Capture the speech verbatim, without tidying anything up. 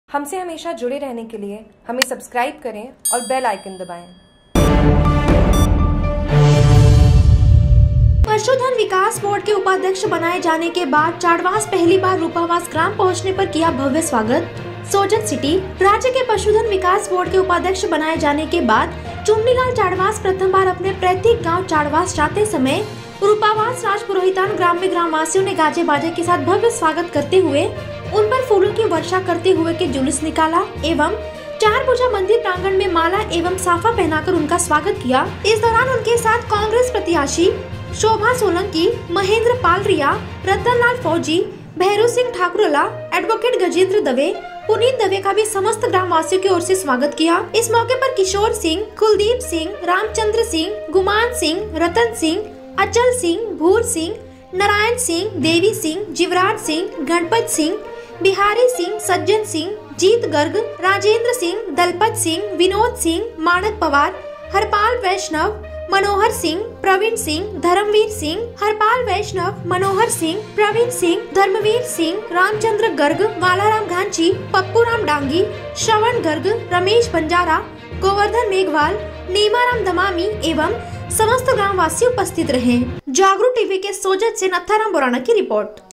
हमसे हमेशा जुड़े रहने के लिए हमें सब्सक्राइब करें और बेल आइकन दबाएं। पशुधन विकास बोर्ड के उपाध्यक्ष बनाए जाने के बाद चाड़वास पहली बार रूपावास ग्राम पहुंचने पर किया भव्य स्वागत। सोजत सिटी राज्य के पशुधन विकास बोर्ड के उपाध्यक्ष बनाए जाने के बाद चुन्नीलाल चाड़वास प्रथम बार अपने पैतृक गांव चाड़वास जाते समय रूपावास राजपुरोहितान ग्राम में ग्रामवासियों ने गाजे बाजे के साथ भव्य स्वागत करते हुए उन पर फूलों की वर्षा करते हुए के जुलूस निकाला एवं चार भुजा मंदिर प्रांगण में माला एवं साफा पहनाकर उनका स्वागत किया। इस दौरान उनके साथ कांग्रेस प्रत्याशी शोभा सोलंकी, महेंद्र पाल रिया, रतनलाल फौजी, भैरू सिंह ठाकुरला, एडवोकेट गजेंद्र दवे, पुनीत दवे का भी समस्त ग्रामवासियों की ओर से स्वागत किया। इस मौके पर किशोर सिंह, कुलदीप सिंह, रामचंद्र सिंह, गुमान सिंह, रतन सिंह, अचल सिंह, भूर सिंह, नारायण सिंह, देवी सिंह, जीवराज सिंह, गणपत सिंह, बिहारी सिंह, सज्जन सिंह, जीत गर्ग, राजेंद्र सिंह, दलपत सिंह, विनोद सिंह, मानक पवार, हरपाल वैष्णव, मनोहर सिंह, प्रवीण सिंह, धर्मवीर सिंह, हरपाल वैष्णव, मनोहर सिंह, प्रवीण सिंह, धर्मवीर सिंह, रामचंद्र गर्ग, वालाराम घांची, पप्पू राम डांगी, श्रवण गर्ग, रमेश बंजारा, गोवर्धन मेघवाल, नीमाराम दमामी एवं समस्त ग्रामवासी उपस्थित रहे। जागरूक टीवी के सोजत से नथाराम बोराना की रिपोर्ट।